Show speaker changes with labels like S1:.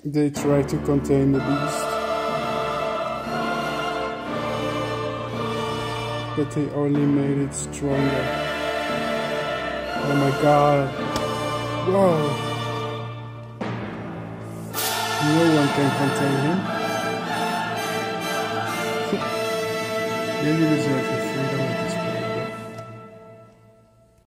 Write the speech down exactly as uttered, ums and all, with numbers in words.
S1: They tried to contain the beast, but they only made it stronger. Oh my god. Whoa. No one can contain him. Really deserve your freedom.